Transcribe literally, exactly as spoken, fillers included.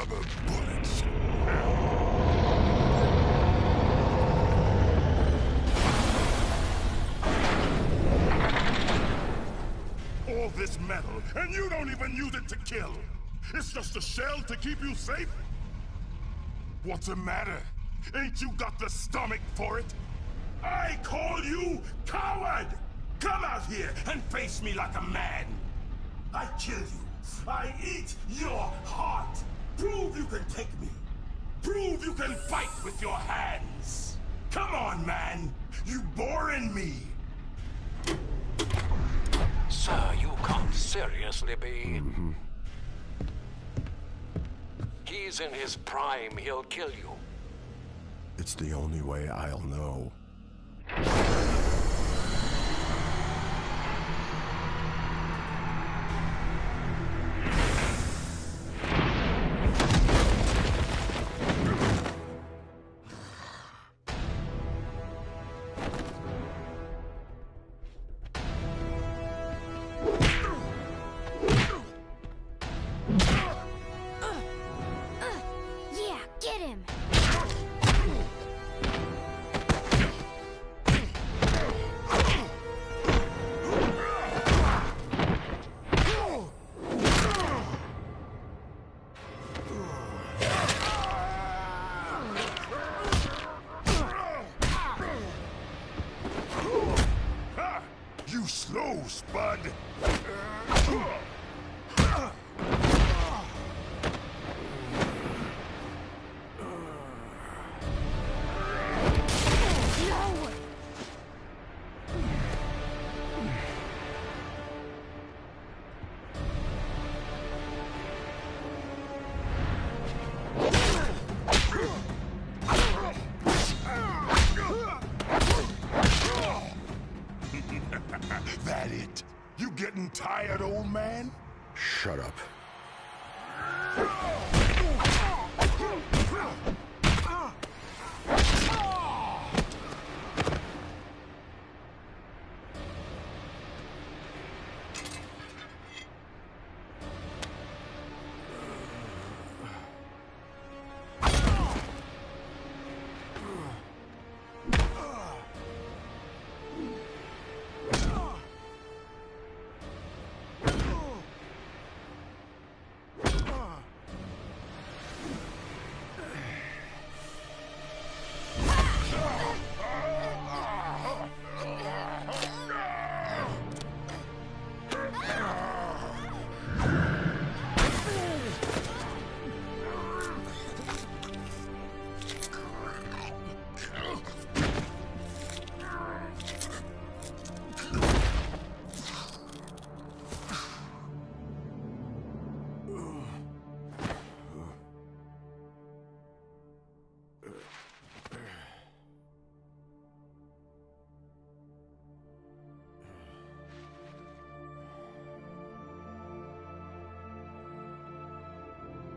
rubber bullets. All this metal, and you don't even use it to kill. It's just a shell to keep you safe? What's the matter? Ain't you got the stomach for it? I call you coward! Come out here and face me like a man! I kill you. I eat your heart. Prove you can take me. Prove you can fight with your hands. Come on, man. You boring me. Sir, you can't seriously be... Mm-hmm. He's in his prime. He'll kill you. It's the only way I'll know. You slow, Spud. That it? You getting tired, old man? Shut up.